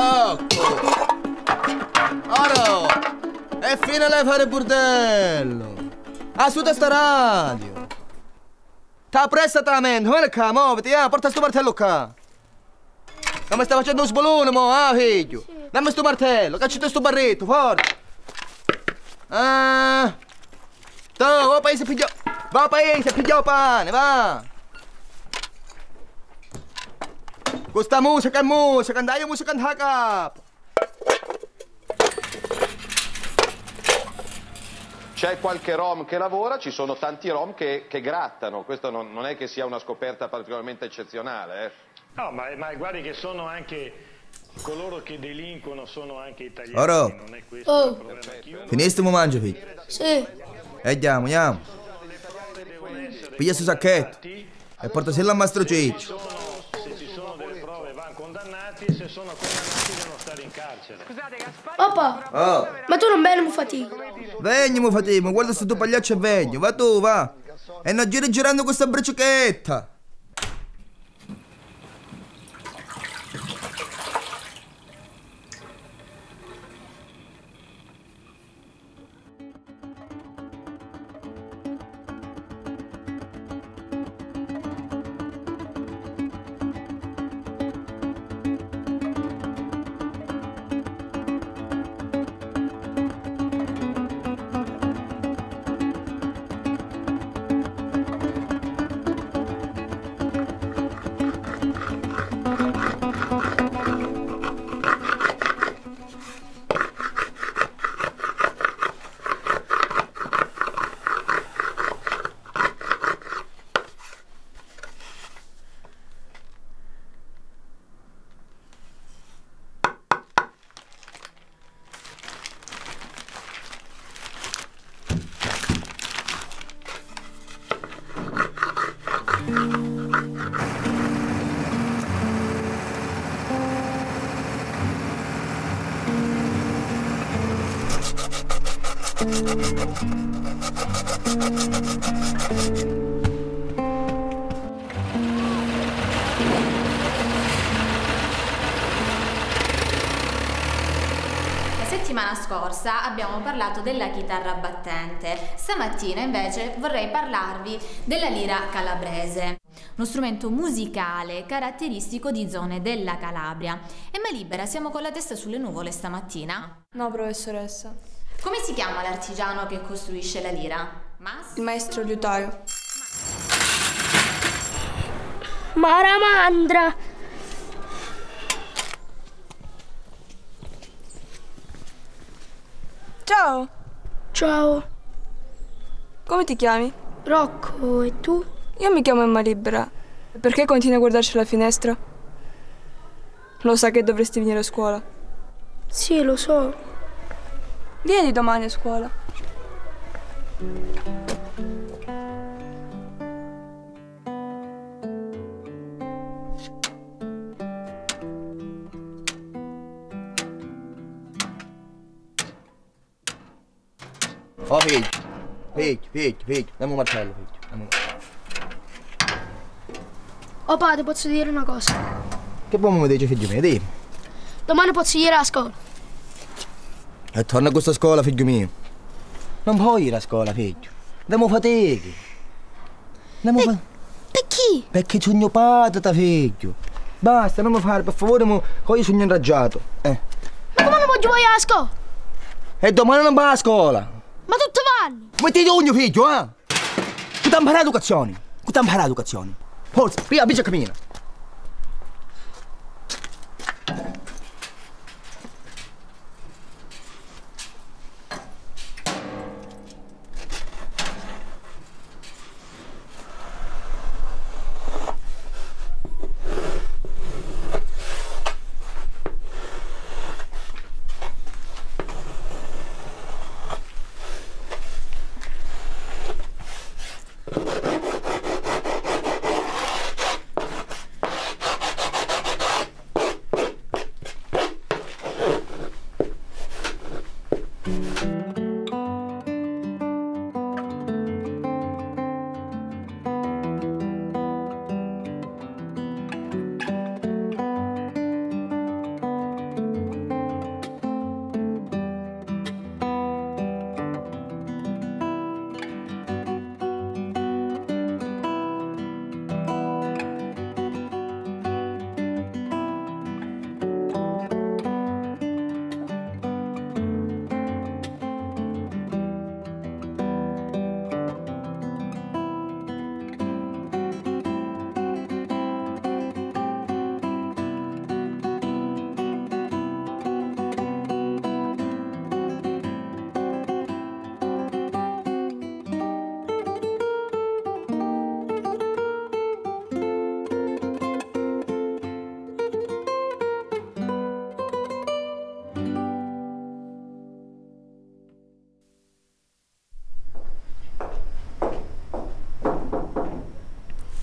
Rocco! Ora! E fine lei fare burdello! Ascolta sta radio! T'ha presta la mente, guarda qua, muoviti, porta sto martello qua! Non mi stai facendo un sbolone, mo, figlio! Sì. Dammi sto martello, cacciate sto barretto, forza! Tu, va a paese, pigliò! Va a paese, pigliò pane, va! Questa musica è musica, andai musica in capo! C'è qualche rom che lavora, ci sono tanti rom che grattano, questo non è che sia una scoperta particolarmente eccezionale. No, ma guardi che sono anche coloro che delinquono, sono anche italiani. Oro. Non è questo il problema. Finissimo mangia, figlio? Sì. E andiamo. Piglia sto sacchetto e portaselo a Mastro Ciccio. Se ci sono delle prove vanno condannati e se sono condannati devono stare in carcere. Papà, ma tu non bene mi fatico. Vegni, Fatimo, guarda sto tuo pagliaccio e vegno, va tu, va. E non giri girando questa bricichetta. La settimana scorsa abbiamo parlato della chitarra battente. Stamattina invece vorrei parlarvi della lira calabrese, uno strumento musicale caratteristico di zone della Calabria. E mai libera, siamo con la testa sulle nuvole stamattina? No, professoressa. Come si chiama l'artigiano che costruisce la lira? Il maestro liutaio. Maramandra. Ciao! Ciao. Come ti chiami? Rocco, e tu? Io mi chiamo Emma Libera. E perché continui a guardarci alla finestra? Lo sai che dovresti venire a scuola. Sì, lo so. Vieni domani a scuola. Oh, figlio, dammi un martello, figlio. Oh, padre, ti posso dire una cosa? Che buono mi dice, figlio mio, dimmi. Domani posso ir a scuola. E torna a questa scuola, figlio mio. Non puoi ir a scuola, figlio. Andiamo fatichi. Perché? Perché sogno patata, figlio. Basta, non mi fare, per favore, che io sogno inraggiato. Ma come non voglio andare a scuola? E domani non vai a scuola. Ma tutti vanno. Metti ogni figlio, eh? Che ti impara educazione? Che ti impara educazione? Forza, via, bici cammina.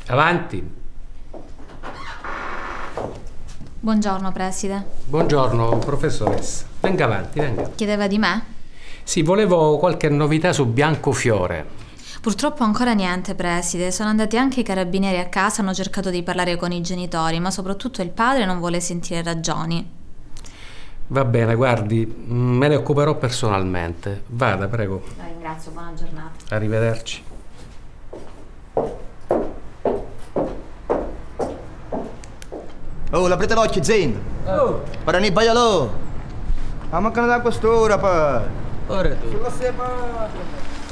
Avanti. Buongiorno, preside. Buongiorno, professoressa. Venga avanti, venga. Chiedeva di me? Sì, volevo qualche novità su Biancofiore. Purtroppo ancora niente, preside. Sono andati anche i carabinieri a casa, hanno cercato di parlare con i genitori, ma soprattutto il padre non vuole sentire ragioni. Va bene, guardi, me ne occuperò personalmente. Vada, prego. La ringrazio, buona giornata. Arrivederci. Oh, aprite l'occhio, zendo. Oh. Per non baialo. Ma mancano da quest'ora, poi. Ora tu. Sulla separa.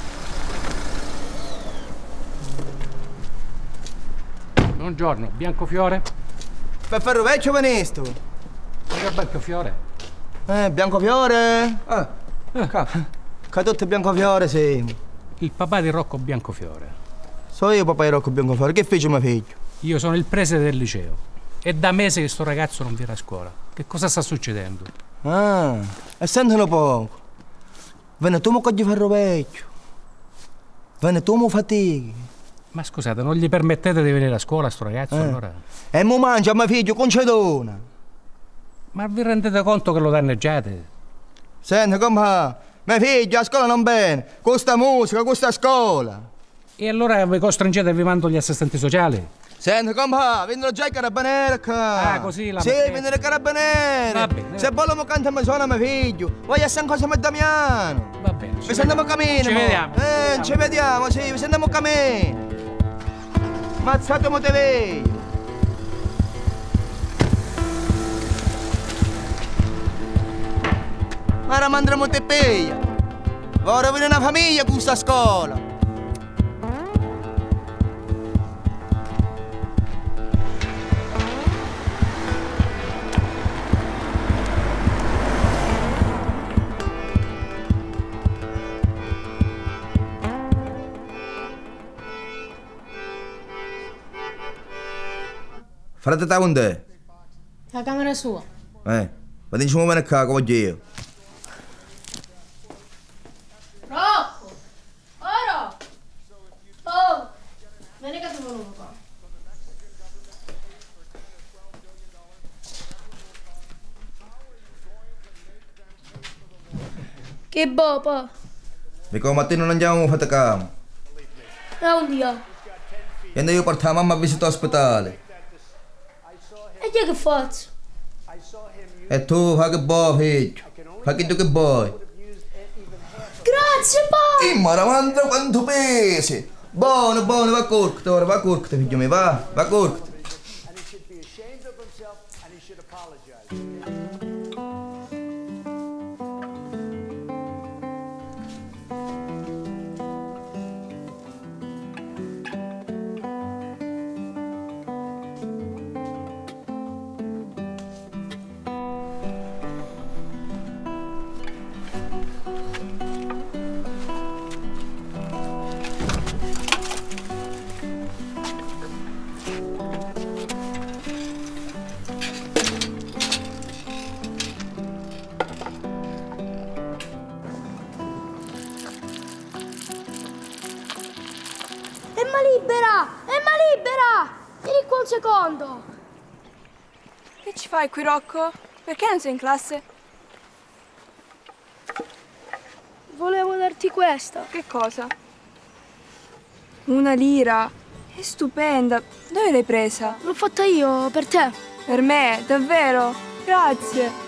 Buongiorno, Biancofiore? Per ferro vecchio venesto. Mica Biancofiore? Biancofiore? Che tutto Biancofiore siamo. Il papà di Rocco Biancofiore. So io papà di Rocco Biancofiore, che fece mio figlio? Io sono il preside del liceo. È da mesi che sto ragazzo non viene a scuola. Che cosa sta succedendo? Ah, e sentilo poco. Venne tu mo cogli ferro vecchio. Venne tu mo fatichi. Ma scusate, non gli permettete di venire a scuola a sto ragazzo allora? E mo mangia mio figlio concedona. Ma vi rendete conto che lo danneggiate? Senti come va? Mio figlio a scuola non bene. Con sta musica, con sta scuola. E allora vi costringete e vi mando gli assistenti sociali? Senti come va? Vengono già i carabinieri qua. Ah, così la Sì, mettete. vengono i carabinieri. Va bene. Se vogliamo cantare mi suona mio figlio. Voglio essere cosa a Damiano. Va bene. Vi sentiamo cammino. Ci vediamo. Ci vediamo, sì, vi sentiamo cammino. Mazzato mo te veglio. Ma ora mandremo te peglia. Ora viene una famiglia con questa scuola. Frate ta unde? La camera sua. Vedi come viene qua, come io. Rocco! Oh, Rocco! Oh! Vieni che ti volevo qua. Che bopa! E come mattina non andiamo a fare cama. Un dia. E io porto la mamma a visita all'ospedale. E io che faccio? E tu fa che vuoi, figlio. Fa che tu che vuoi. Grazie, pa! Ma ramandra quanto pesi. Buono, buono, va corcto ora, va corcto, figlio mio, va corcto. Emma libera! Vieni qua un secondo. Che ci fai qui, Rocco? Perché non sei in classe? Volevo darti questa. Che cosa? Una lira. È stupenda. Dove l'hai presa? L'ho fatta io per te. Per me, davvero? Grazie.